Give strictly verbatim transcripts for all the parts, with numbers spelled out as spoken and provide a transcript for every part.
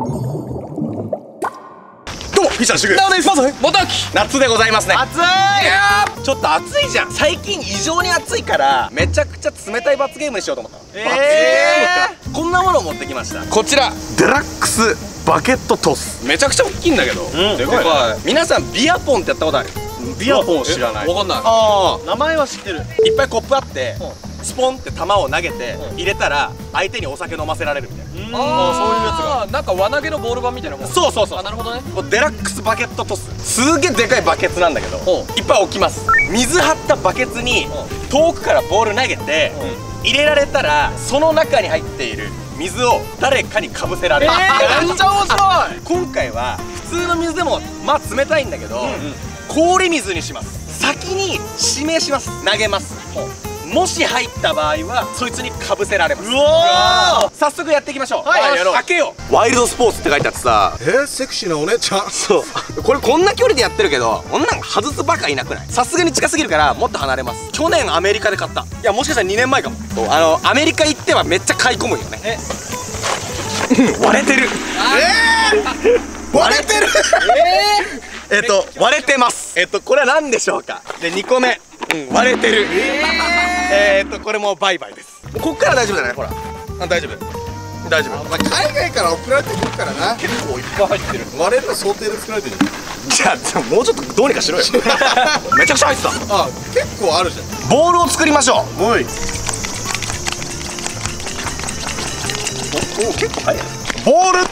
どうもフィッシャーのシグ。 なおです。 まず元木。 夏でございますね。 熱い。 いやーちょっと暑いじゃん。最近異常に暑いからめちゃくちゃ冷たい罰ゲームにしようと思ったの。 えー罰ゲームか。こんなものを持ってきました。こちらデラックスバケットトス。めちゃくちゃ大きいんだけど、でかいね。皆さんビアポンってやったことある？ビアポン知らない？ わかんない。 ああ、 名前は知ってる。 いっぱいコップあってスポンって球を投げて入れたら相手にお酒飲ませられるみたいな。 ああ、そういうやつが。なんか輪投げのボール盤みたいなもん。 そうそうそう。 あ、なるほどね。 これデラックスバケットトス。すげえでかいバケツなんだけどいっぱい置きます。水張ったバケツに遠くからボール投げて入れられたらその中に入っている水を誰かにかぶせられる。 えー、めっちゃ面白い。 今回は普通の水でもまあ冷たいんだけど氷水にします。先に指名します。投げます。もし入った場合はそいつにかぶせられます。うわー、早速やっていきましょう。はい、やろう。開けよう。ワイルドスポーツって書いてあってさ、 えー、セクシーなお姉ちゃん。 そうこれこんな距離でやってるけどこんなん外すバカいなくない？さすがに近すぎるからもっと離れます。去年アメリカで買った。いやもしかしたらにねんまえかも。あのアメリカ行ってはめっちゃ買い込むよね。え割れてる。えー、割れてる。えー、えっと割れてます。えっとこれは何でしょうか。でにこめ、うん、割れてる。えー、えーっとこれもバイバイです。こっから大丈夫じゃない？ほら、あ、大丈夫大丈夫。 まあ、海外から送られてくるからな。 結構いっぱい入ってる。 割れるの想定で作られてる。 じゃあじゃあもうちょっとどうにかしろよ。めちゃくちゃ入ってた。 あ、結構あるじゃん。 ボールを作りましょう。 おい。 おお、結構速い。 ボール。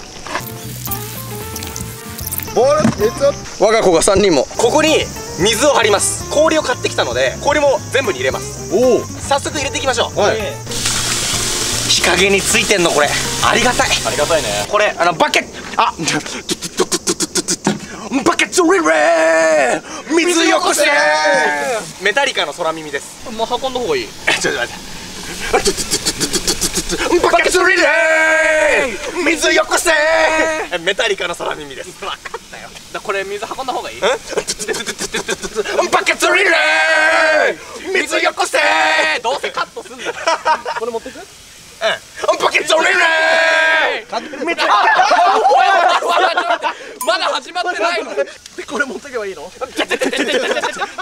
ボール。えっと。 我が子がさんにんも。ここに水を張ります。氷を買ってきたので氷も全部に入れます。おお。早速入れていきましょう。はい。日陰についてんのこれありがたい。ありがたいね。これあのバケッあバケットリレー水よこせ。メタリカの空耳です。 もう運んだ方がいい。 ちょっと待って。バケットリレー水よこせ。メタリカの空耳です。分かったよ。 だこれ水運んだ方がいい。 バケットリレー水よこせ。 どうせカットすんだ。これ持ってく？ うん。バケットリレー水。 まだ始まってないの。 でこれ持ってけばいいの？ バケットリレ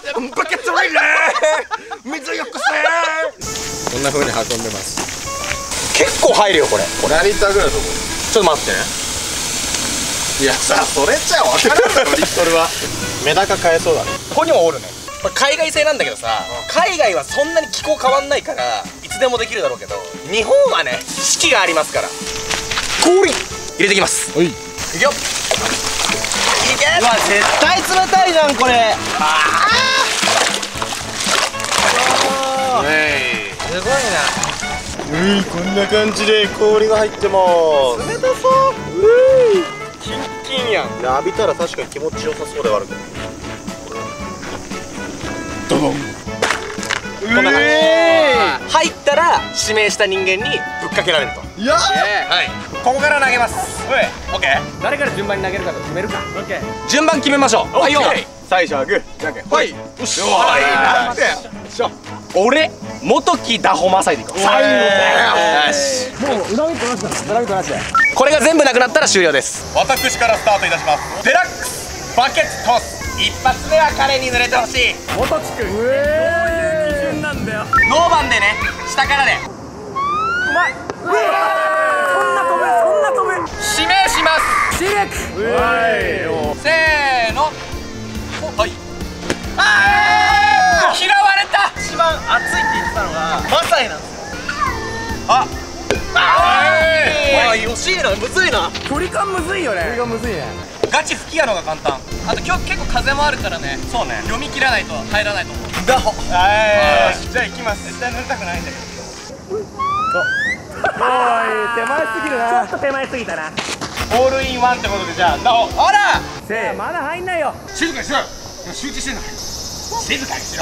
ー水よこせ。 こんな風に運んでます。 結構入るよこれ。これ何リッターぐらいだと思う？ ちょっと待ってね。 いやさ、それじゃ分からんのリットルは。メダカ買えそうだね。 ここにもおるね。これ海外製なんだけどさ、海外はそんなに気候変わんないからいつでもできるだろうけど日本はね四季がありますから。氷入れてきます。 はい。 いくよ。いけ。 うわ、絶対冷たいじゃんこれ。 ああ。すごいな。うん、こんな感じで氷が入ってます。冷たそう。うん。キンキンやん。浴びたら確かに気持ちよさそうではあるけど。ドドン。 こんな感じ。入ったら指名した人間にぶっかけられると。 いやー。 はい。ここから投げます。オッケー。 誰から順番に投げるかと決めるか。オッケー。 順番決めましょう。はいよ。 最初はグー。じゃんけん。はい。よし。 はい。 なんで。よっしゃ。 俺元木ダホマサイでいこう。 最後だよ。 よし。 もう恨みっこなしだ。恨みっこなしだ。 これが全部なくなったら終了です。 私からスタートいたします。デラックスバケットトス。 一発目は彼に濡れてほしい。 元木くん。どういう基準なんだよ。 ノーバンでね、下からで。 うまい。うわー。そんな飛ぶ、そんな飛ぶ。 指名します。 シレク。 せーの。はい。ああ、嫌われた。 一番熱いって言ってたのがマサイなんですよ。 あ、 あー、惜しいな、むずいな。 距離感むずいよね。距離感むずいね。 ガチ吹き矢のが簡単。 あと今日結構風もあるからね。 そうね。 読み切らないと入らないと思う。 ダホ。 はい。じゃあ行きます。絶対濡れたくないんだけど。 おい、手前すぎるな。ちょっと手前すぎたな。 オールインワンってことでじゃあダホ。 あら。 せー、まだ入んないよ。 静かにしろよ。集中してんの。静かにしろ。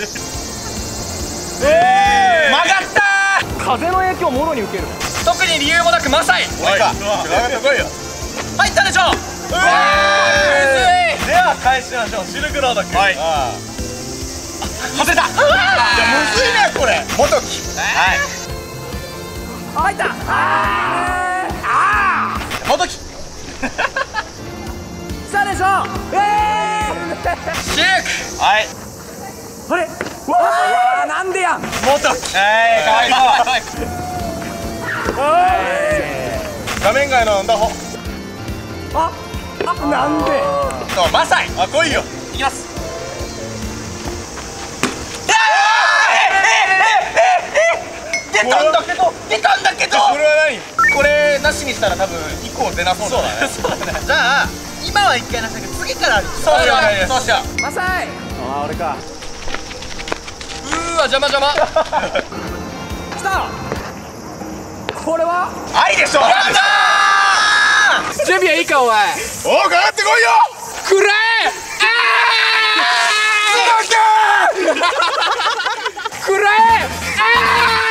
え曲がったー。 風の影響もろに受ける。 特に理由もなくマサイ。 俺か。来いよ。 入ったでしょ。うわー。 では返しましょう。シルクロード君。はい。 外れた。 いや、むずいねこれ。元木。 はい。 入った。あーあ元木。 シューク。はい。 あれわあなんでやん。 もっと。はい、かわいそう。画面外のンダホ。 あ、あ、なんで。 そう、マサイ。あ、来いよ。いきます。出たんだけど、出たんだけど。これは何？これなしにしたら多分以降出なそうだね。そうだね。じゃあ今は一回なしだけど次からある。そうしよう。そうしよう。 マサイ。あ、俺か。 うーわ邪魔邪魔。 来た。これは？ ありでしょ。やったー。 準備はいいかお前。 おお、かかってこいよ。 くらえ。ああ。くらえ。ああ。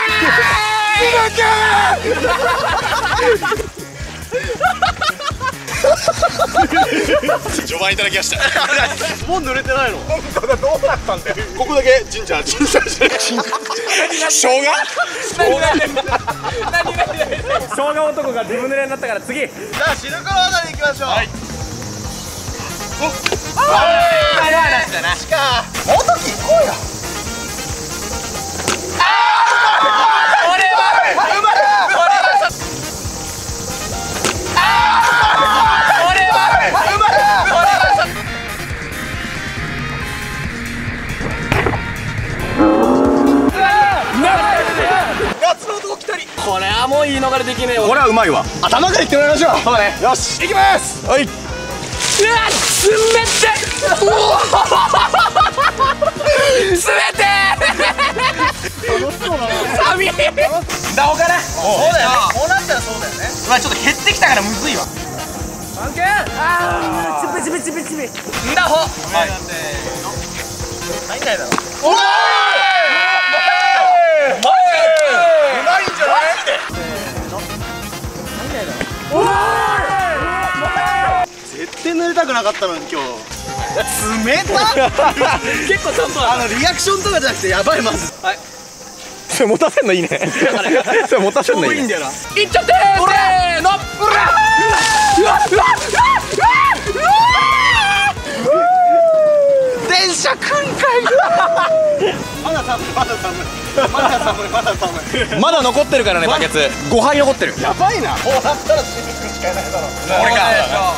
序盤いただきました。 もう濡れてないの？本当だ、どうなったんだよ。 ここだけジンジャー、ジンジャーじゃない。生姜？ 生姜男がずぶ濡れになったから次。 じゃあシルクロードに行きましょう。はい。おっ。ああ。話だな。しか。もうとき行こうよ。ああ。これは。うまい。これは。ああ。これは。うまい。これは。夏の男来たり。 これはもう言い逃れできねえよ。 これはうまいわ。頭からいってもらいましょう。 そうね。 よし、行きます。はい。 うわ、すめて。うわ。すめて。楽しそうだな。寒い。 ダホかな。そうだよね。こうなったらそうだよね。うわ、ちょっと減ってきたからむずいわ。 サンキュー。ああ、チビチビチビチビ。 ダホ。はい。入んないだろ。おーい。マジ？うまいんじゃない？ 絶対濡れたくなかったのに今日。冷た。 結構ちゃんとあのリアクションとかじゃなくてやばいまず。 はい。 それ持たせんのいいね。それ持たせんのいいね。 いいんだよな。いっちゃってー。せーの。うわうわうわうわうわ。 電車来んかい。まだ寒い、まだ寒い、まだ寒い、まだ寒い。 まだ残ってるからね、バケツごはい残ってる。 やばいな。こうなったらシミ君しかいないだろ。 俺か。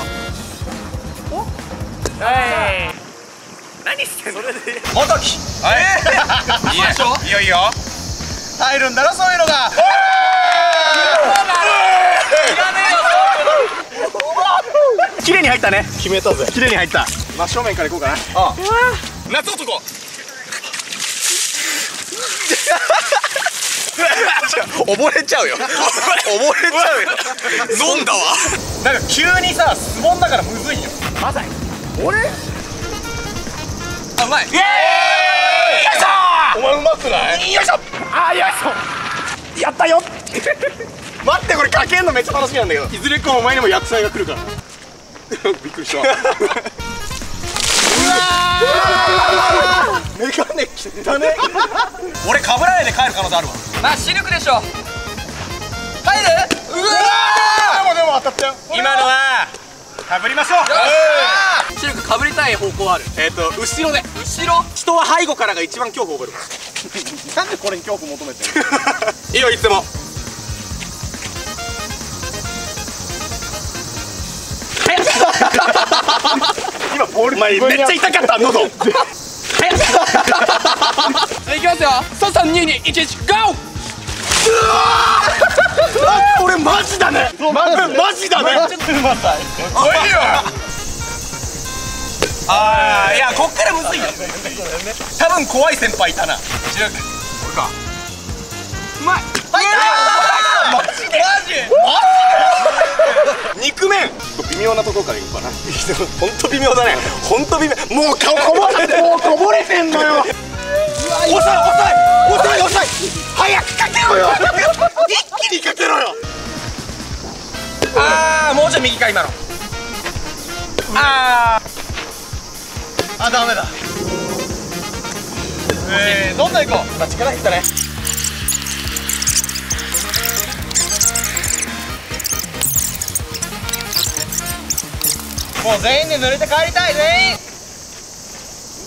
はい。何してんの？それで。 もとき。はい。いいでしょ。いいよいいよ。入るんだろそういうのが。 綺麗に入ったね。決めたぜ。綺麗に入った。真正面から行こうかな。ああ。 夏男。 溺れちゃうよ。溺れちゃうよ。飲んだわ。 なんか急にさ、スボンだからむずいよ。 まさに。俺？ あ、うまい。イエーイ。よいしょ。 お前うまくない？ よいしょ。 あ、よいしょ。やったよ。 待って、これかけんのめっちゃ楽しみなんだけど。いずれかお前にも薬剤が来るから。びっくりした。うわー。メガネ切ったね。 俺かぶらないで帰る可能性あるわ。まあ視力でしょ。入る？うわー。でもでも当たったよ。 今のはかぶりましょう。視力かぶりたい方向ある。えっと後ろで。後ろ。人は背後からが一番恐怖を覚えるから。 なんでこれに恐怖求めてる？ いいよいつも。 今ボールめっちゃ痛かった喉。 いきますよ。さんさんににいちいちゴー。 これマジだね。マジだね。ちょっとうまさい。 おいよ。ああ、いやこっからむずいよ。多分怖い先輩いたな。視力。これか。うまい。入った。マジで。マジ。肉麺。 微妙なところからいくかな。本当微妙だね。本当微妙。もう顔こぼれて、もうこぼれてんのよ。遅い遅い遅い遅い。早くかけろよ。一気にかけろよ。 ああ、もうちょい右か今の。ああ。あ、ダメだ。えー、どんどん行こう。 まあ力入ったね。 もう全員で濡れて帰りたい。全員。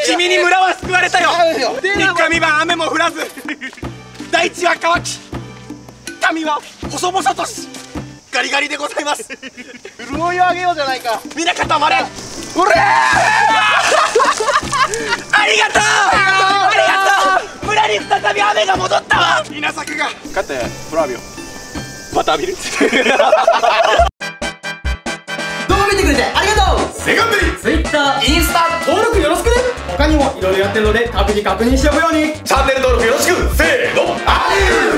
君に村は救われたよ。三日三晩雨も降らず大地は乾き民は細々としガリガリでございます。 潤いをあげようじゃないか。 皆固まれ。うれーありがとうありがとう。村に再び雨が戻ったわ。稲作が勝ってフラビオまた浴びる動画見てくれてありがとう。 セカンドリ Twitter、インスタ登録よろしくね。他にもいろいろやってるので各自確認しておくように。 チャンネル登録よろしく。せーの、あり